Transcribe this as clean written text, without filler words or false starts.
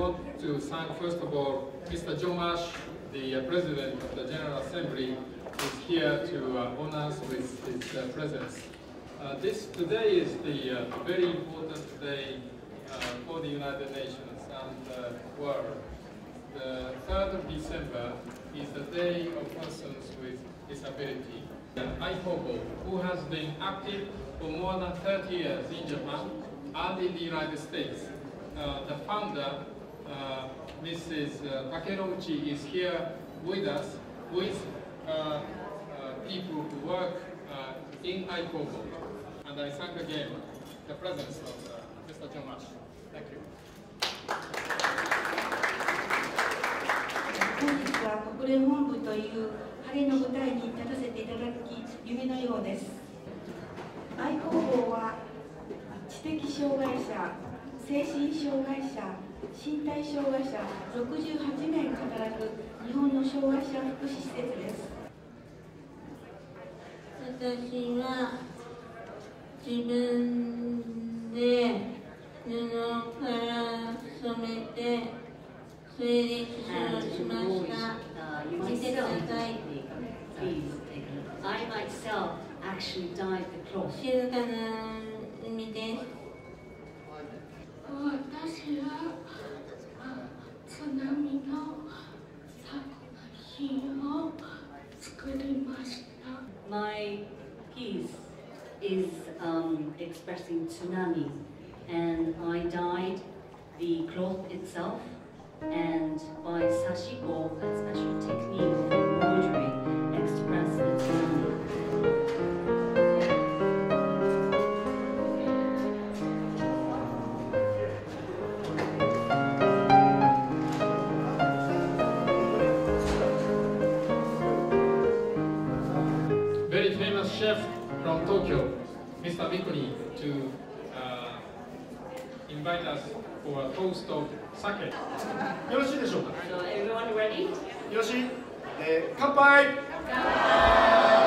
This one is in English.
want to thank first of all Mr. Jomash, the President of the General Assembly, who is here to honor us with his presence. Today is the very important day for the United Nations and the world. The 3rd of December is the Day of Persons with Disability. Aikobo, who has been active for more than 30 years in Japan and in the United States. The founder, Mrs. Takenouchi, is here with us, with people who work in Aikobo. And I thank again the presence of Mr. Jomash. Thank you. 本日は国連本部という晴れの舞台に立たせていただき夢のようです。愛好法は知的障害者、精神障害者、身体障害者68名が働く日本の障害者福祉施設です。 私は自分で布から染めて水力をしました。見てください。 I myself actually dyed the cloth. 静かな海です。 私は津波の作品を作りました。 My piece is expressing tsunami, and I dyed the cloth itself, and by sashiko, a special technique of embroidery, express the tsunami. Very famous chef from Tokyo, Mr. Mikuni, to invite us for a toast of sake. よろしいでしょうか。 So everyone ready? よろしい。乾杯。